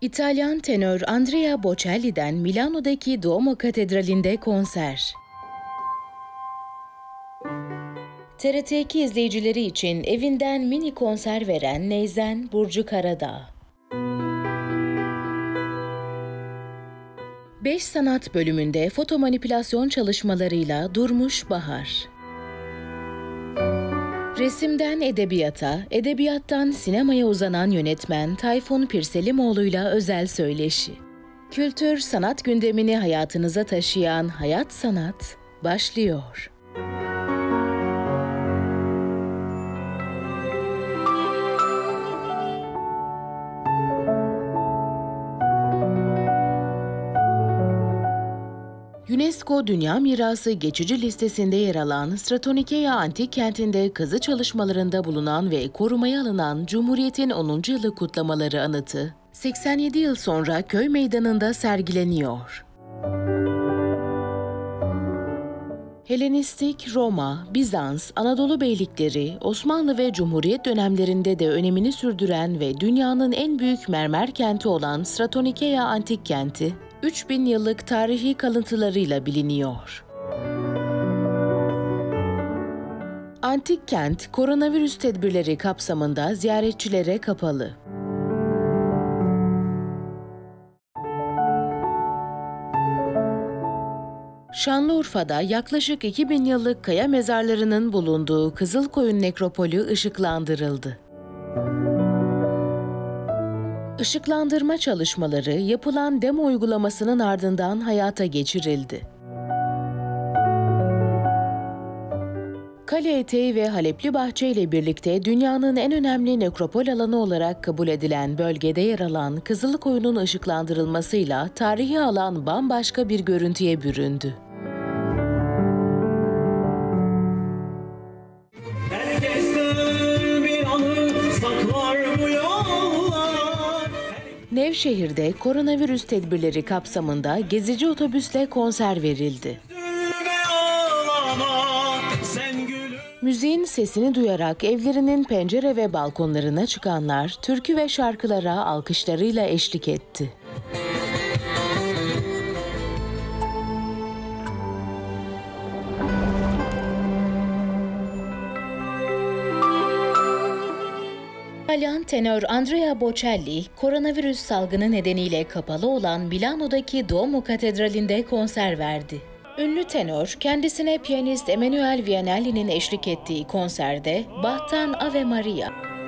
İtalyan tenör Andrea Bocelli'den Milano'daki Duomo Katedrali'nde konser. TRT2 izleyicileri için evinden mini konser veren Neyzen Burcu Karadağ. 5 sanat bölümünde foto manipülasyon çalışmalarıyla Durmuş Bahar. Resimden edebiyata, edebiyattan sinemaya uzanan yönetmen Tayfun Pirselimoğlu'yla özel söyleşi. Kültür, sanat gündemini hayatınıza taşıyan Hayat Sanat başlıyor. UNESCO Dünya Mirası geçici listesinde yer alan Stratonikeia Antik Kenti'nde kazı çalışmalarında bulunan ve korumaya alınan Cumhuriyet'in 10. yılı kutlamaları anıtı, 87 yıl sonra köy meydanında sergileniyor. Helenistik, Roma, Bizans, Anadolu beylikleri, Osmanlı ve Cumhuriyet dönemlerinde de önemini sürdüren ve dünyanın en büyük mermer kenti olan Stratonikeia Antik Kenti, 3000 yıllık tarihi kalıntılarıyla biliniyor. Antik kent, koronavirüs tedbirleri kapsamında ziyaretçilere kapalı. Şanlıurfa'da yaklaşık 2000 yıllık kaya mezarlarının bulunduğu Kızılkoyun Nekropolü ışıklandırıldı. Işıklandırma çalışmaları yapılan demo uygulamasının ardından hayata geçirildi. Kale Eteği ve Halepli Bahçe ile birlikte dünyanın en önemli nekropol alanı olarak kabul edilen bölgede yer alan Kızılkoyun'un ışıklandırılmasıyla tarihi alan bambaşka bir görüntüye büründü. Nevşehir'de koronavirüs tedbirleri kapsamında gezici otobüsle konser verildi. Müziğin sesini duyarak evlerinin pencere ve balkonlarına çıkanlar türkü ve şarkılara alkışlarıyla eşlik etti. İtalyan tenör Andrea Bocelli, koronavirüs salgını nedeniyle kapalı olan Milano'daki Duomo Katedrali'nde konser verdi. Ünlü tenör, kendisine piyanist Emanuele Vianelli'nin eşlik ettiği konserde Bach'tan Ave Maria,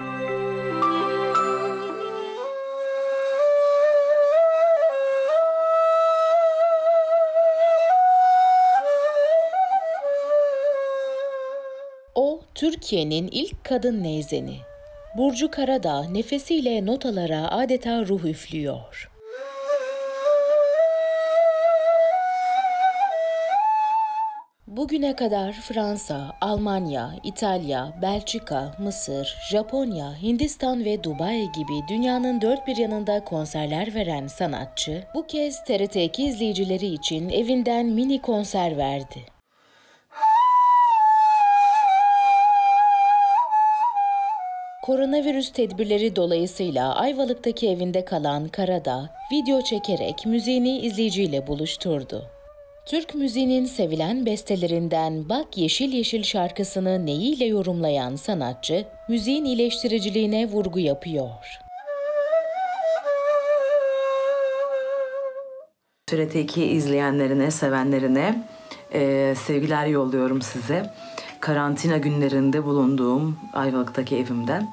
o, Türkiye'nin ilk kadın neyzeni. Burcu Karadağ nefesiyle notalara adeta ruh üflüyor. Bugüne kadar Fransa, Almanya, İtalya, Belçika, Mısır, Japonya, Hindistan ve Dubai gibi dünyanın dört bir yanında konserler veren sanatçı, bu kez TRT2 izleyicileri için evinden mini konser verdi. Koronavirüs tedbirleri dolayısıyla Ayvalık'taki evinde kalan Karadağ, video çekerek müziğini izleyiciyle buluşturdu. Türk müziğinin sevilen bestelerinden Bak Yeşil Yeşil şarkısını neyiyle yorumlayan sanatçı, müziğin iyileştiriciliğine vurgu yapıyor. TRT2 izleyenlerine, sevenlerine sevgiler yolluyorum size. Karantina günlerinde bulunduğum Ayvalık'taki evimden.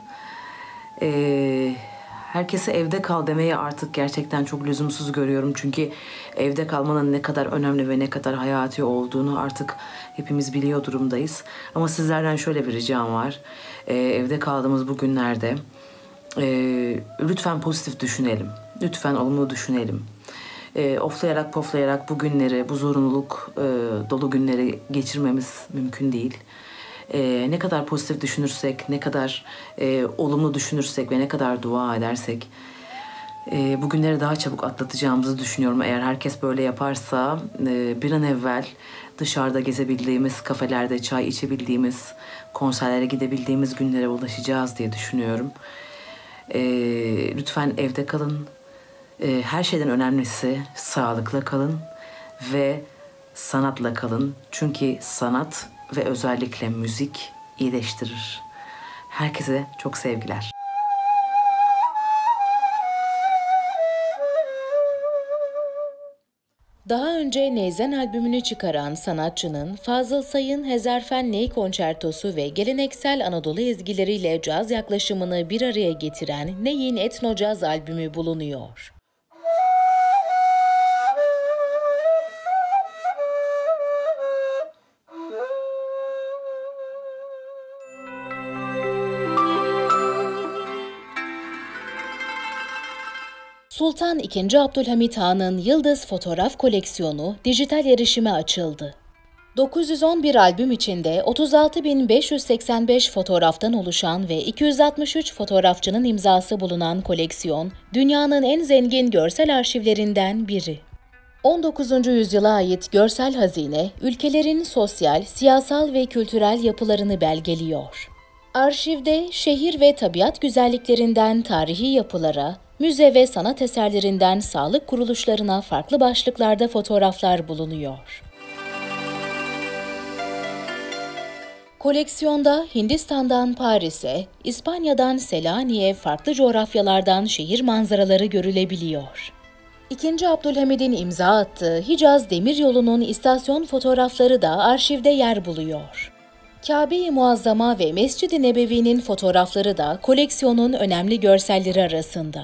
Herkese evde kal demeyi artık gerçekten çok lüzumsuz görüyorum. Çünkü evde kalmanın ne kadar önemli ve ne kadar hayati olduğunu artık hepimiz biliyor durumdayız. Ama sizlerden şöyle bir ricam var. Evde kaldığımız bu günlerde lütfen pozitif düşünelim. Lütfen olumlu düşünelim. Oflayarak poflayarak bu günleri, bu zorunluluk dolu günleri geçirmemiz mümkün değil. Ne kadar pozitif düşünürsek, ne kadar olumlu düşünürsek ve ne kadar dua edersek bu günleri daha çabuk atlatacağımızı düşünüyorum. Eğer herkes böyle yaparsa bir an evvel dışarıda gezebildiğimiz, kafelerde çay içebildiğimiz, konserlere gidebildiğimiz günlere ulaşacağız diye düşünüyorum. Lütfen evde kalın. Her şeyden önemlisi sağlıkla kalın ve sanatla kalın. Çünkü sanat ve özellikle müzik iyileştirir. Herkese çok sevgiler. Daha önce Neyzen albümünü çıkaran sanatçının Fazıl Say'ın Hezarfen Ney konçertosu ve geleneksel Anadolu ezgileriyle caz yaklaşımını bir araya getiren Ney'in Etno Caz albümü bulunuyor. Sultan II. Abdülhamit Han'ın Yıldız fotoğraf koleksiyonu dijital erişime açıldı. 911 albüm içinde 36.585 fotoğraftan oluşan ve 263 fotoğrafçının imzası bulunan koleksiyon, dünyanın en zengin görsel arşivlerinden biri. 19. yüzyıla ait görsel hazine, ülkelerin sosyal, siyasal ve kültürel yapılarını belgeliyor. Arşivde şehir ve tabiat güzelliklerinden tarihi yapılara, müze ve sanat eserlerinden sağlık kuruluşlarına farklı başlıklarda fotoğraflar bulunuyor. Koleksiyonda Hindistan'dan Paris'e, İspanya'dan Selanik'e farklı coğrafyalardan şehir manzaraları görülebiliyor. II. Abdülhamid'in imza attığı Hicaz Demiryolu'nun istasyon fotoğrafları da arşivde yer buluyor. Kâbe-i Muazzama ve Mescid-i Nebevi'nin fotoğrafları da koleksiyonun önemli görselleri arasında.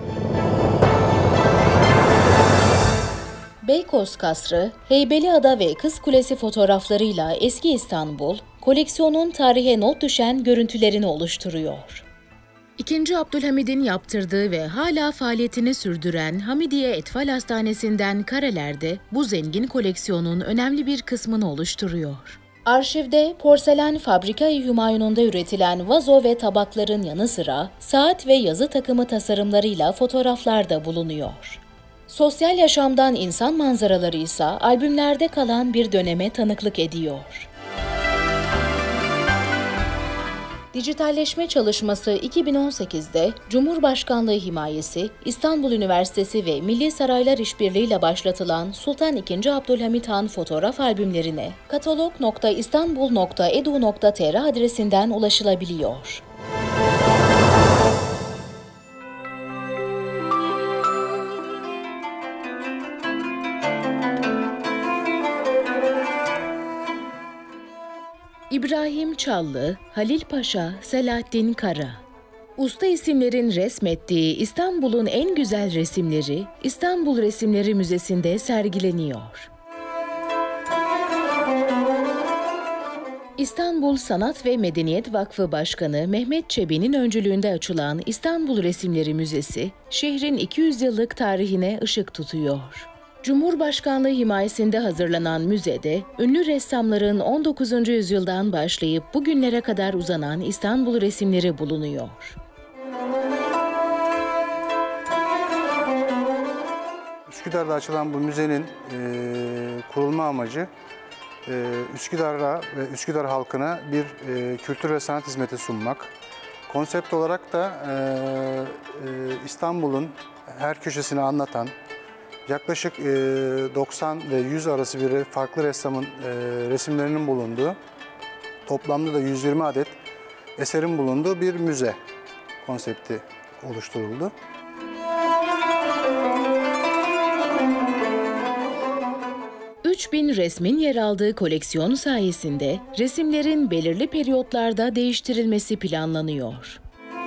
Beykoz Kasrı, Heybeliada ve Kız Kulesi fotoğraflarıyla eski İstanbul, koleksiyonun tarihe not düşen görüntülerini oluşturuyor. II. Abdülhamid'in yaptırdığı ve hala faaliyetini sürdüren Hamidiye Etfal Hastanesi'nden karelerde bu zengin koleksiyonun önemli bir kısmını oluşturuyor. Arşivde porselen Fabrika-i Hümayun'unda üretilen vazo ve tabakların yanı sıra saat ve yazı takımı tasarımlarıyla fotoğraflar da bulunuyor. Sosyal yaşamdan insan manzaraları ise albümlerde kalan bir döneme tanıklık ediyor. Dijitalleşme çalışması 2018'de Cumhurbaşkanlığı himayesi, İstanbul Üniversitesi ve Milli Saraylar İşbirliği'yle başlatılan Sultan II. Abdülhamit Han fotoğraf albümlerine katalog.istanbul.edu.tr adresinden ulaşılabiliyor. İbrahim Çallı, Halil Paşa, Selahattin Kara. Usta isimlerin resmettiği İstanbul'un en güzel resimleri İstanbul Resimleri Müzesi'nde sergileniyor. İstanbul Sanat ve Medeniyet Vakfı Başkanı Mehmet Çebi'nin öncülüğünde açılan İstanbul Resimleri Müzesi, şehrin 200 yıllık tarihine ışık tutuyor. Cumhurbaşkanlığı himayesinde hazırlanan müzede, ünlü ressamların 19. yüzyıldan başlayıp bugünlere kadar uzanan İstanbul resimleri bulunuyor. Üsküdar'da açılan bu müzenin kurulma amacı, Üsküdar'a ve Üsküdar halkına bir kültür ve sanat hizmeti sunmak. Konsept olarak da İstanbul'un her köşesini anlatan, yaklaşık 90 ve 100 arası bir farklı ressamın resimlerinin bulunduğu, toplamda da 120 adet eserin bulunduğu bir müze konsepti oluşturuldu. ...3000 resmin yer aldığı koleksiyon sayesinde resimlerin belirli periyotlarda değiştirilmesi planlanıyor.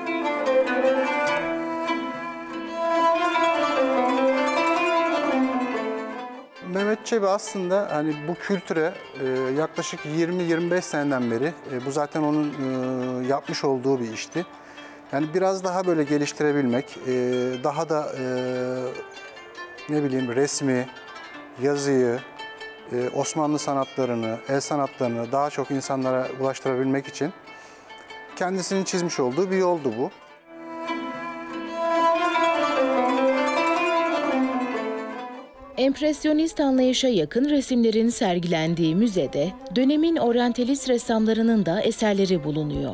Mehmet Çebi aslında hani bu kültüre yaklaşık 20-25 seneden beri bu zaten onun yapmış olduğu bir işti. Yani biraz daha böyle geliştirebilmek, daha da ne bileyim resmi, yazıyı, Osmanlı sanatlarını, el sanatlarını daha çok insanlara ulaştırabilmek için kendisinin çizmiş olduğu bir yoldu bu. Empresyonist anlayışa yakın resimlerin sergilendiği müzede dönemin oryantalist ressamlarının da eserleri bulunuyor.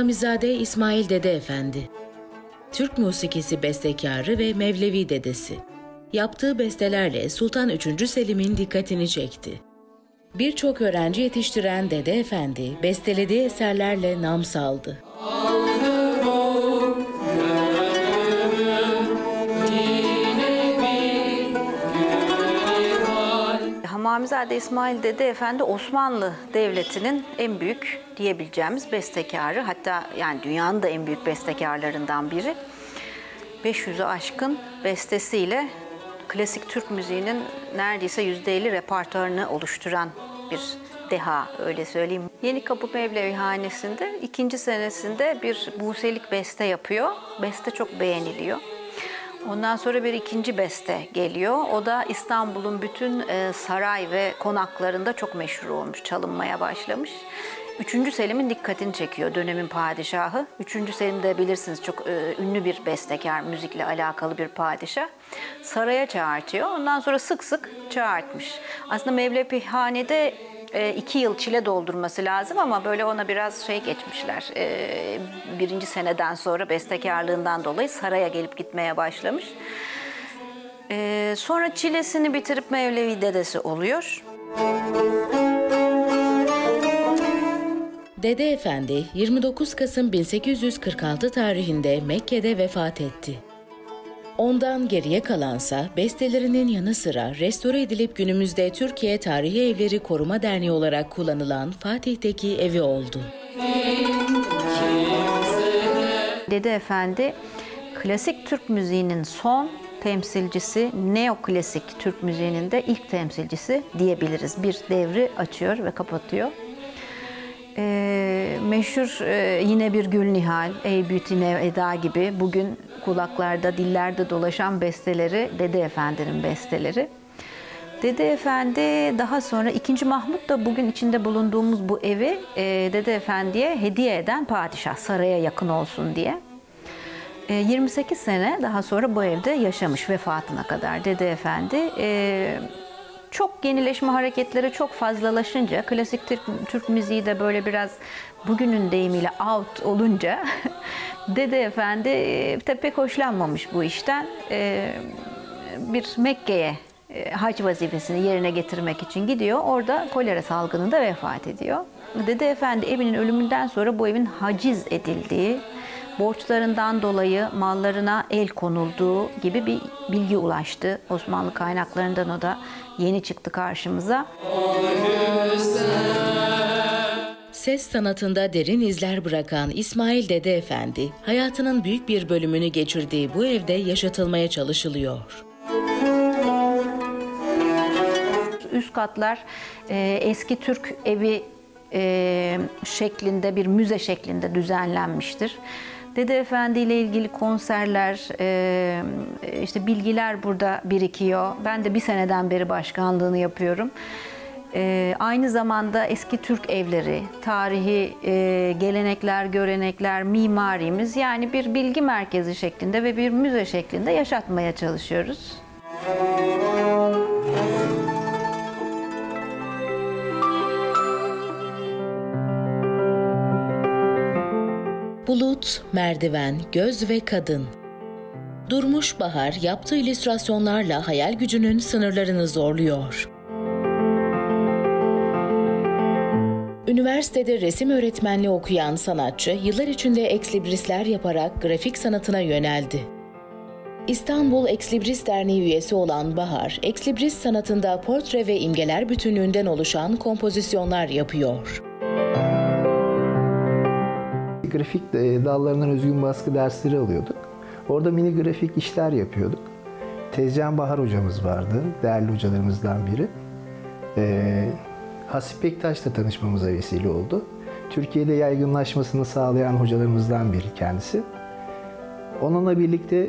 Hamamizade İsmail Dede Efendi. Türk musikisi bestekarı ve Mevlevi dedesi. Yaptığı bestelerle Sultan 3. Selim'in dikkatini çekti. Birçok öğrenci yetiştiren Dede Efendi, bestelediği eserlerle nam saldı. Hamamizade İsmail Dede Efendi Osmanlı Devleti'nin en büyük diyebileceğimiz bestekarı. Hatta yani dünyanın da en büyük bestekarlarından biri. 500'ü aşkın bestesiyle klasik Türk müziğinin neredeyse %50 repertuarını oluşturan bir deha, öyle söyleyeyim. Yenikapı Mevlevihanesi'nde 2. senesinde bir buselik beste yapıyor. Beste çok beğeniliyor. Ondan sonra bir ikinci beste geliyor. O da İstanbul'un bütün saray ve konaklarında çok meşhur olmuş, çalınmaya başlamış. 3. Selim'in dikkatini çekiyor, dönemin padişahı. 3. Selim de bilirsiniz çok ünlü bir bestekar, müzikle alakalı bir padişah. Saraya çağırtıyor. Ondan sonra sık sık çağırtmış. Aslında Mevlevihane'de 2 yıl çile doldurması lazım ama böyle ona biraz geçmişler. 1. seneden sonra bestekarlığından dolayı saraya gelip gitmeye başlamış. Sonra çilesini bitirip Mevlevi dedesi oluyor. Dede Efendi 29 Kasım 1846 tarihinde Mekke'de vefat etti. Ondan geriye kalansa bestelerinin yanı sıra restore edilip günümüzde Türkiye Tarihi Evleri Koruma Derneği olarak kullanılan Fatih'teki evi oldu. Dede Efendi klasik Türk müziğinin son temsilcisi, neoklasik Türk müziğinin de ilk temsilcisi diyebiliriz. Bir devri açıyor ve kapatıyor. Meşhur yine bir Gülnihal, Ey Bütine Eda gibi bugün kulaklarda, dillerde dolaşan besteleri Dede Efendi'nin besteleri. Dede Efendi daha sonra 2. Mahmut da bugün içinde bulunduğumuz bu evi Dede Efendi'ye hediye eden padişah, saraya yakın olsun diye. 28 sene daha sonra bu evde yaşamış vefatına kadar Dede Efendi. Çok yenileşme hareketleri çok fazlalaşınca, klasik Türk müziği de böyle biraz bugünün deyimiyle out olunca Dede Efendi pek hoşlanmamış bu işten. Bir Mekke'ye hac vazifesini yerine getirmek için gidiyor. Orada kolera salgınında vefat ediyor. Dede Efendi evinin ölümünden sonra bu evin haciz edildiği, borçlarından dolayı mallarına el konulduğu gibi bir bilgi ulaştı. Osmanlı kaynaklarından o da yeni çıktı karşımıza. Ses sanatında derin izler bırakan İsmail Dede Efendi, hayatının büyük bir bölümünü geçirdiği bu evde yaşatılmaya çalışılıyor. Üst katlar eski Türk evi şeklinde, bir müze şeklinde düzenlenmiştir. Dede Efendi ile ilgili konserler, işte bilgiler burada birikiyor. Ben de bir seneden beri başkanlığını yapıyorum. Aynı zamanda eski Türk evleri, tarihi gelenekler, görenekler, mimarimiz, yani bir bilgi merkezi şeklinde ve bir müze şeklinde yaşatmaya çalışıyoruz. Bulut, merdiven, göz ve kadın. Durmuş Bahar yaptığı illüstrasyonlarla hayal gücünün sınırlarını zorluyor. Üniversitede resim öğretmenliği okuyan sanatçı, yıllar içinde ekslibrisler yaparak grafik sanatına yöneldi. İstanbul Ekslibris Derneği üyesi olan Bahar, ekslibris sanatında portre ve imgeler bütünlüğünden oluşan kompozisyonlar yapıyor. Grafik dallarından özgün baskı dersleri alıyorduk. Orada mini grafik işler yapıyorduk. Tezcan Bahar hocamız vardı, değerli hocalarımızdan biri. Hasip Bektaş'la tanışmamıza vesile oldu. Türkiye'de yaygınlaşmasını sağlayan hocalarımızdan biri kendisi. Onunla birlikte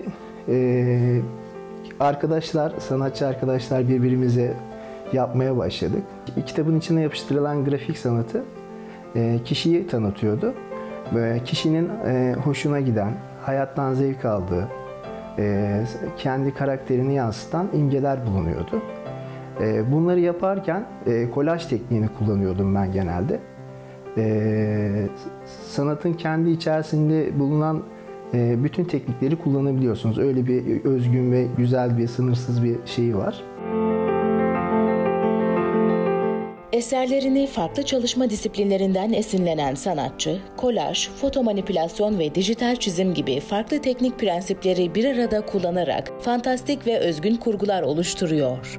sanatçı arkadaşlar birbirimize yapmaya başladık. Kitabın içine yapıştırılan grafik sanatı kişiyi tanıtıyordu. Kişinin hoşuna giden, hayattan zevk aldığı, kendi karakterini yansıtan imgeler bulunuyordu. Bunları yaparken kolaj tekniğini kullanıyordum ben genelde. sanatın kendi içerisinde bulunan bütün teknikleri kullanabiliyorsunuz. Öyle bir özgün ve güzel bir, sınırsız bir şeyi var. Eserlerini farklı çalışma disiplinlerinden esinlenen sanatçı, kolaj, foto manipülasyon ve dijital çizim gibi farklı teknik prensipleri bir arada kullanarak fantastik ve özgün kurgular oluşturuyor.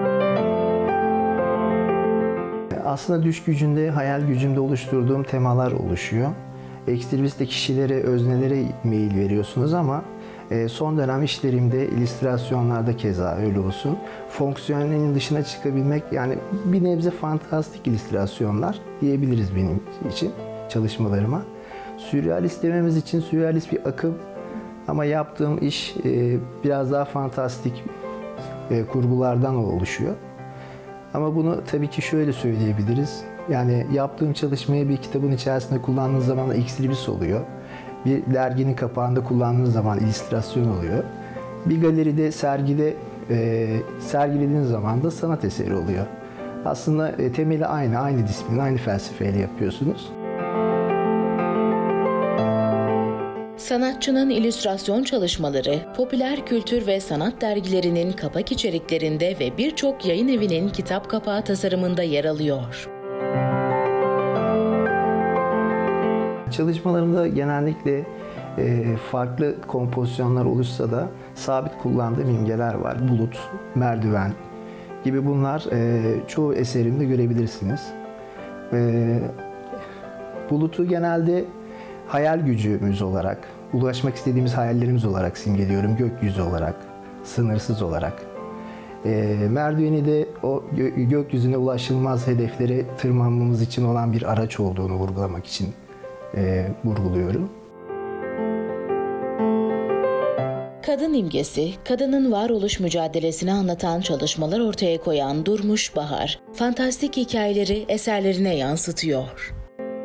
Aslında düş gücünde, hayal gücümde oluşturduğum temalar oluşuyor. Ekstremiste kişilere, öznelere meyil veriyorsunuz ama son dönem işlerimde, illüstrasyonlarda keza öyle olsun. Fonksiyonelin dışına çıkabilmek, yani bir nebze fantastik illüstrasyonlar diyebiliriz benim için çalışmalarıma. Sürrealist dememiz için sürrealist bir akım ama yaptığım iş biraz daha fantastik kurgulardan oluşuyor. Ama bunu tabii ki şöyle söyleyebiliriz. Yani yaptığım çalışmayı bir kitabın içerisinde kullandığınız zaman ekstremist oluyor. Bir derginin kapağında kullandığınız zaman illüstrasyon oluyor. Bir galeride, sergide sergilediğiniz zaman da sanat eseri oluyor. Aslında temeli aynı disiplin, aynı felsefeyle yapıyorsunuz. Sanatçının illüstrasyon çalışmaları, popüler kültür ve sanat dergilerinin kapak içeriklerinde ve birçok yayın evinin kitap kapağı tasarımında yer alıyor. Çalışmalarımda genellikle farklı kompozisyonlar oluşsa da sabit kullandığım imgeler var. Bulut, merdiven gibi bunlar çoğu eserimde görebilirsiniz. Bulutu genelde hayal gücümüz olarak, ulaşmak istediğimiz hayallerimiz olarak simgeliyorum. Gökyüzü olarak, sınırsız olarak. Merdiveni de o gökyüzüne ulaşılmaz hedeflere tırmanmamız için olan bir araç olduğunu vurgulamak için vurguluyorum. Kadın imgesi, kadının varoluş mücadelesini anlatan çalışmalar ortaya koyan Durmuş Bahar, fantastik hikayeleri eserlerine yansıtıyor.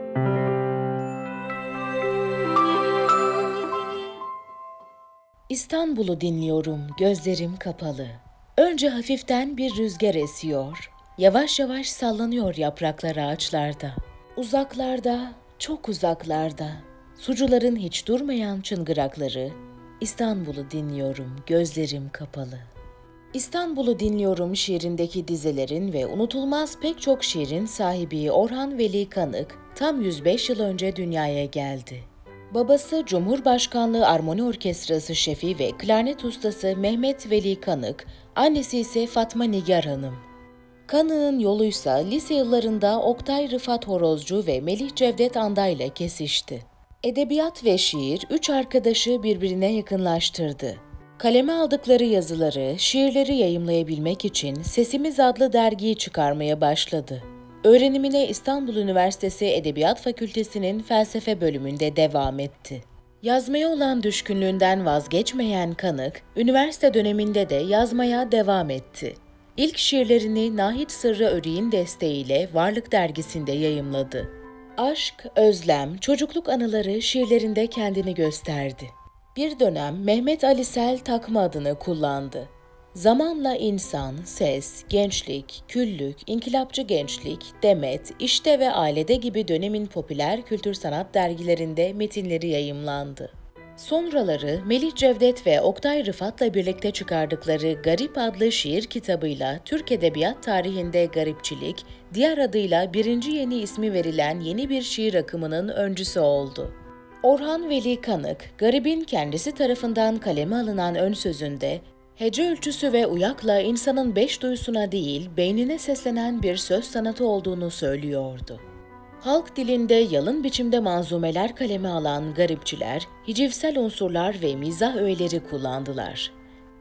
İstanbul'u dinliyorum, gözlerim kapalı. Önce hafiften bir rüzgar esiyor. Yavaş yavaş sallanıyor yapraklar ağaçlarda. Uzaklarda, çok uzaklarda, sucuların hiç durmayan çıngırakları, İstanbul'u dinliyorum, gözlerim kapalı. İstanbul'u dinliyorum şiirindeki dizelerin ve unutulmaz pek çok şiirin sahibi Orhan Veli Kanık tam 105 yıl önce dünyaya geldi. Babası Cumhurbaşkanlığı Armoni Orkestrası şefi ve klarnet ustası Mehmet Veli Kanık, annesi ise Fatma Nigar Hanım. Kanık'ın yoluysa lise yıllarında Oktay Rıfat Horozcu ve Melih Cevdet Anda ile kesişti. Edebiyat ve şiir üç arkadaşı birbirine yakınlaştırdı. Kaleme aldıkları yazıları, şiirleri yayımlayabilmek için Sesimiz adlı dergiyi çıkarmaya başladı. Öğrenimine İstanbul Üniversitesi Edebiyat Fakültesi'nin felsefe bölümünde devam etti. Yazmaya olan düşkünlüğünden vazgeçmeyen Kanık, üniversite döneminde de yazmaya devam etti. İlk şiirlerini Nahit Sırrı Örik'in desteğiyle Varlık dergisinde yayımladı. Aşk, özlem, çocukluk anıları şiirlerinde kendini gösterdi. Bir dönem Mehmet Ali Sel takma adını kullandı. Zamanla insan, ses, gençlik, küllük, inkılapçı gençlik, Demet, İşte ve Ailede gibi dönemin popüler kültür sanat dergilerinde metinleri yayımlandı. Sonraları Melih Cevdet ve Oktay Rıfat'la birlikte çıkardıkları Garip adlı şiir kitabıyla Türk edebiyat tarihinde garipçilik, diğer adıyla birinci yeni ismi verilen yeni bir şiir akımının öncüsü oldu. Orhan Veli Kanık, garibin kendisi tarafından kaleme alınan ön sözünde, hece ölçüsü ve uyakla insanın beş duyusuna değil, beynine seslenen bir söz sanatı olduğunu söylüyordu. Halk dilinde yalın biçimde manzumeler kaleme alan garipçiler, hicivsel unsurlar ve mizah öğeleri kullandılar.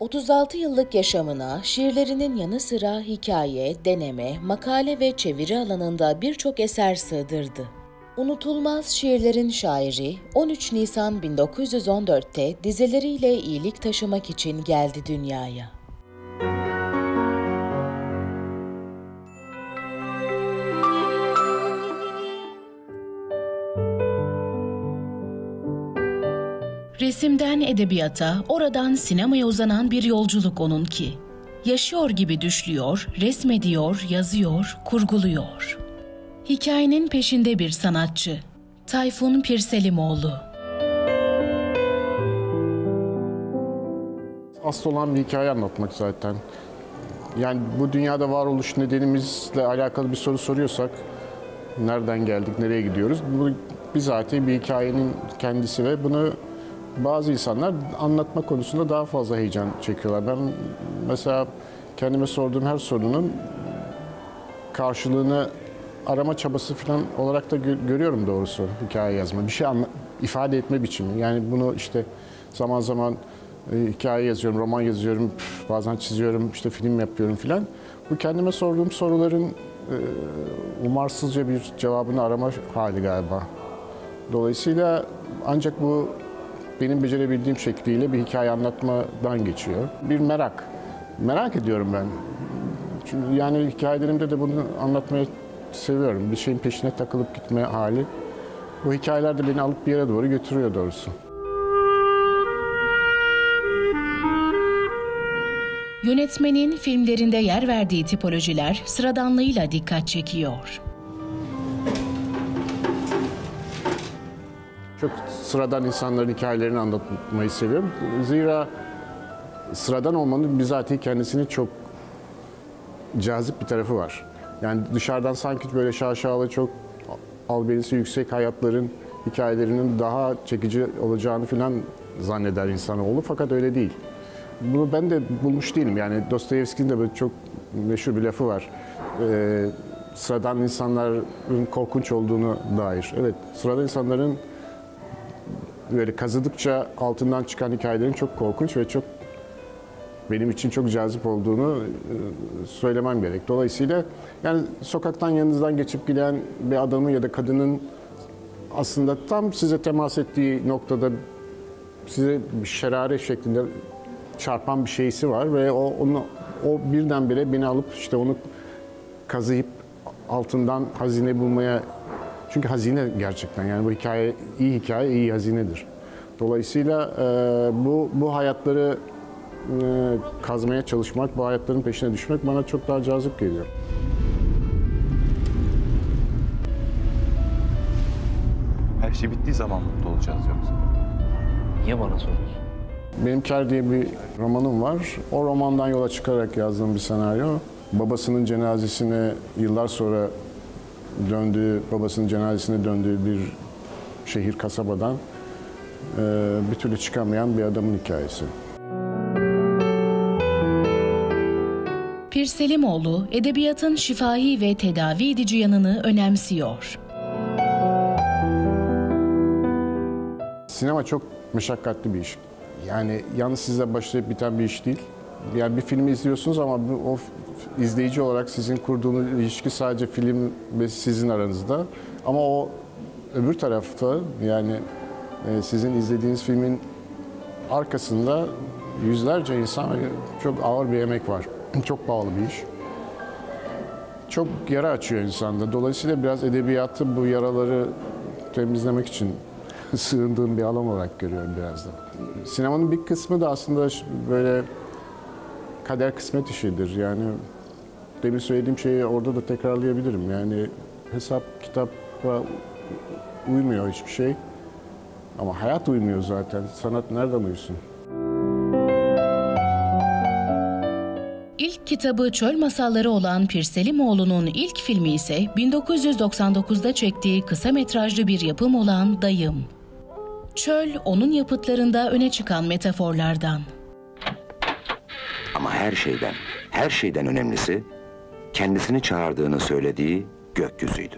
36 yıllık yaşamına şiirlerinin yanı sıra hikaye, deneme, makale ve çeviri alanında birçok eser sığdırdı. Unutulmaz şiirlerin şairi 13 Nisan 1914'te dizeleriyle iyilik taşımak için geldi dünyaya. Resimden edebiyata, oradan sinemaya uzanan bir yolculuk onunki. Yaşıyor gibi düşlüyor, resmediyor, yazıyor, kurguluyor. Hikayenin peşinde bir sanatçı. Tayfun Pirselimoğlu. Asıl olan bir hikaye anlatmak zaten. Yani bu dünyada varoluş nedenimizle alakalı bir soru soruyorsak, nereden geldik, nereye gidiyoruz? Bu bizatihi bir hikayenin kendisi ve bunu bazı insanlar anlatma konusunda daha fazla heyecan çekiyorlar. Ben mesela kendime sorduğum her sorunun karşılığını arama çabası falan olarak da görüyorum doğrusu hikaye yazma. Bir şey ifade etme biçimi. Yani bunu işte zaman zaman hikaye yazıyorum, roman yazıyorum, bazen çiziyorum, işte film yapıyorum filan. Bu kendime sorduğum soruların umarsızca bir cevabını arama hali galiba. Dolayısıyla ancak bu benim becerebildiğim şekliyle bir hikaye anlatmadan geçiyor. Bir merak. Merak ediyorum ben. Çünkü yani hikayelerimde de bunu anlatmayı seviyorum. Bir şeyin peşine takılıp gitme hali. Bu hikayeler de beni alıp bir yere doğru götürüyor doğrusu. Yönetmenin filmlerinde yer verdiği tipolojiler sıradanlığıyla dikkat çekiyor. Çok sıradan insanların hikayelerini anlatmayı seviyorum. Zira sıradan olmanın bizatihi kendisini çok cazip bir tarafı var. Yani dışarıdan sanki böyle şaşalı, çok albenisi yüksek hayatların, hikayelerinin daha çekici olacağını falan zanneder insanoğlu. Fakat öyle değil. Bunu ben de bulmuş değilim. Yani Dostoyevski'nin de böyle çok meşhur bir lafı var. Sıradan insanların korkunç olduğunu dair. Evet, sıradan insanların böyle kazıdıkça altından çıkan hikayelerin çok korkunç ve çok benim için çok cazip olduğunu söylemem gerek. Dolayısıyla yani sokaktan yanınızdan geçip giden bir adamın ya da kadının aslında tam size temas ettiği noktada size bir şerare şeklinde çarpan bir şeysi var ve o birdenbire beni alıp işte onu kazıyıp altından hazine bulmaya, çünkü hazine gerçekten yani bu hikaye iyi hazinedir. Dolayısıyla bu hayatları kazmaya çalışmak, bu hayatların peşine düşmek bana çok daha cazip geliyor. Her şey bittiği zaman mutlu olacağız yoksa? Niye bana soruyorsun? Benim Ker diye bir romanım var. O romandan yola çıkarak yazdığım bir senaryo. Babasının cenazesine yıllar sonra babasının cenazesine döndüğü bir şehir, kasabadan bir türlü çıkamayan bir adamın hikayesi. Pirselimoğlu, edebiyatın şifahi ve tedavi edici yanını önemsiyor. Sinema çok meşakkatli bir iş. Yani yalnız sizle başlayıp biten bir iş değil. Yani bir filmi izliyorsunuz ama o izleyici olarak sizin kurduğunuz ilişki sadece film ve sizin aranızda. Ama o öbür tarafta yani sizin izlediğiniz filmin arkasında yüzlerce insan, çok ağır bir emek var. Çok pahalı bir iş. Çok yara açıyor insanda. Dolayısıyla biraz edebiyatı bu yaraları temizlemek için sığındığım bir alan olarak görüyorum biraz da. Sinemanın bir kısmı da aslında böyle kader kısmet işidir. Yani demin söylediğim şeyi orada da tekrarlayabilirim. Yani hesap kitaba uymuyor hiçbir şey. Ama hayat uymuyor zaten. Sanat nereden uyusun? İlk kitabı Çöl Masalları olan Pirselimoğlu'nun ilk filmi ise 1999'da çektiği kısa metrajlı bir yapım olan Dayım. Çöl, onun yapıtlarında öne çıkan metaforlardan. Ama her şeyden önemlisi kendisini çağırdığını söylediği gökyüzüydü.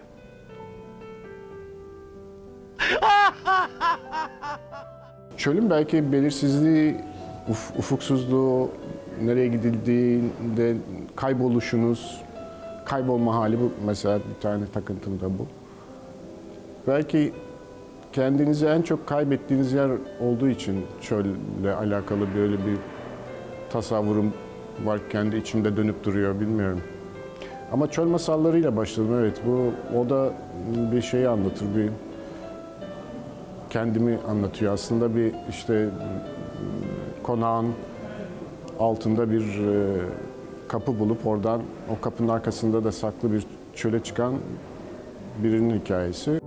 Çölün belki belirsizliği, ufuksuzluğu, nereye gidildiğinde kayboluşunuz, kaybolma hali bu mesela bir tane takıntım da bu. Belki kendinizi en çok kaybettiğiniz yer olduğu için çölle alakalı böyle bir tasavvurum var, kendi içimde dönüp duruyor, bilmiyorum. Ama çöl masallarıyla başladım, evet. O da bir şeyi anlatır, bir kendimi anlatıyor. Aslında bir işte konağın altında bir kapı bulup oradan o kapının arkasında da saklı bir çöle çıkan birinin hikayesi.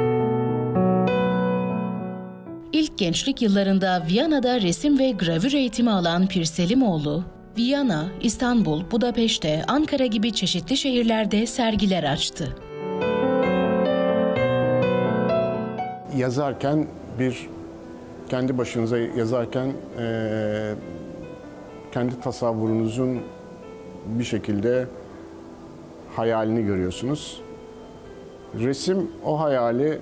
İlk gençlik yıllarında Viyana'da resim ve gravür eğitimi alan Pir Selimoğlu, Viyana, İstanbul, Budapeşte, Ankara gibi çeşitli şehirlerde sergiler açtı. Yazarken kendi başınıza yazarken kendi tasavvurunuzun bir şekilde hayalini görüyorsunuz. Resim o hayali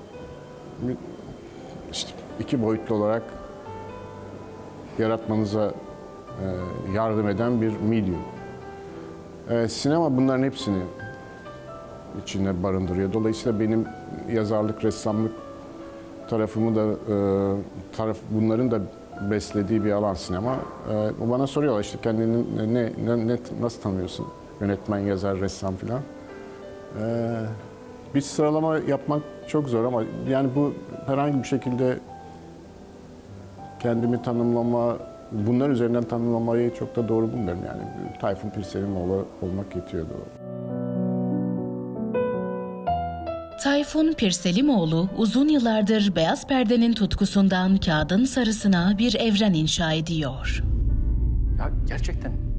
işte iki boyutlu olarak yaratmanıza yardım eden bir medium. Sinema bunların hepsini içinde barındırıyor. Dolayısıyla benim yazarlık, ressamlık tarafımı da bunların da beslediği bir alan sinema. Bana soruyorlar işte kendini nasıl tanıyorsun? Yönetmen, yazar, ressam filan. Bir sıralama yapmak çok zor ama yani bu herhangi bir şekilde kendimi tanımlama, bunlar üzerinden tanımlamayı çok da doğru bulmuyorum. Yani Tayfun Pir Selimoğlu olmak yetiyordu. Tayfun Pir Selimoğlu uzun yıllardır beyaz perdenin tutkusundan kağıdın sarısına bir evren inşa ediyor. Ya gerçekten